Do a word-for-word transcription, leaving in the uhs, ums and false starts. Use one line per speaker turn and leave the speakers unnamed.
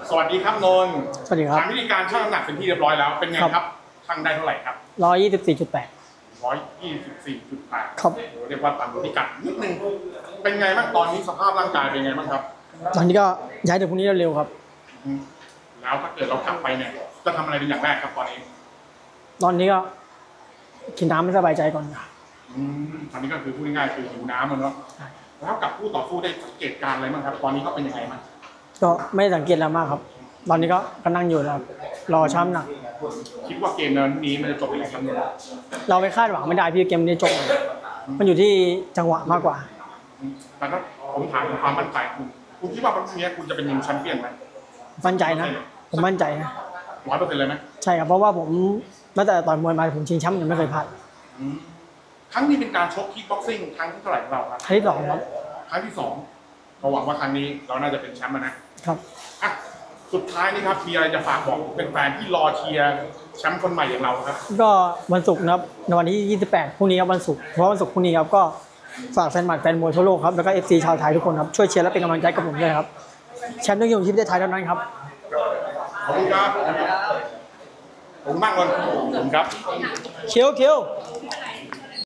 สวัสดีครับนนท์
สวัสดีครับ
ทางวิธีการชั่งน้ำหนักเป็นที่เรียบร้อยแล้วเป็นไงครับชั่งได้เท่าไหร่ครับ
ร้อยยี่สิบสี่จุดแปด
ร้อยยี่สิบสี่จุดแปด
ครับ
เรียกว่าต่ำพิกัดนิดนึงเป็นไงบ้างตอนนี้สภาพร่างกายเป็นไงบ้างครับ
ตอนนี้ก็ย้ายถึงพรุ่งนี้เร็วครับ
แล้วถ้าเกิดเรากลับไปเนี่ยจะทำอะไรเป็นอย่างแรกครับตอนนี้
ตอนนี้ก็กินน้ำไม่สบายใจก่อนครับ
อืมตอนนี้ก็คือพูดง่ายๆคือหิวน้ำมันเนาะแล้วกับผู้ต่อสู้ได้สังเกตการอะไรบ้างครับตอนนี้เขาเป็นยังไงบ้าง
ก็ไม่สังเกตอะไรมากครับตอนนี้ก็ก็นั่งอยู่ครับรอช้ำหนัก
คิดว่าเกมนี้มันจะจบยังไงครับเนี่ย
เราไปคาดหวังไม่ได้พี่เกมนี้จบมันอยู่ที่จังหวะมากกว่า
แต่ถ้าผมถามถึงความมั่นใจคุณคุณคิดว่าวันนี้คุณจะเป็นยิงแชมเปี้ยนไหม
มั่นใจนะผมมั่นใจนะ
ร้อยเปอร์เซ็นต์เลยไหม
ใช่ครับเพราะว่าผมตั้งแต่ต่อยมวยมาผมชิงแชมป์ยังไม่เคยพลาด
ครั้งนี้เป็นการชกคิกบ็อกซิ่งครั้งที่เท่าไหร่ของเราครับ
ครั้งที่สองครับ
ครั้งที่สองเราหวังว่าครั้งนี้เราน่าจะเป็นแชมป์นะครับอ่ะสุดท้ายนี่ครับมีอะไรจะฝากบอกเป็นแฟนที่รอเชียร์แชมป์คนใหม่อย่างเราครับ
ก็วันศุกร์นะครับในวันที่ยี่สิบแปดพรุ่งนี้ครับวันศุกร์เพราะวันศุกร์พรุ่งนี้ครับก็ฝากแฟนหมัดแฟนมวยทั่วโลกครับแล้วก็เอฟซีชาวไทยทุกคนครับช่วยเชียร์และเป็นกำลังใจกับผมด้วยครับแชมป์ต้องอยู่ที่ประเทศไทยเท่านั้นครับ
ขอบคุณครับผมมากเลยขอบคุณครับ
เคียวเคียว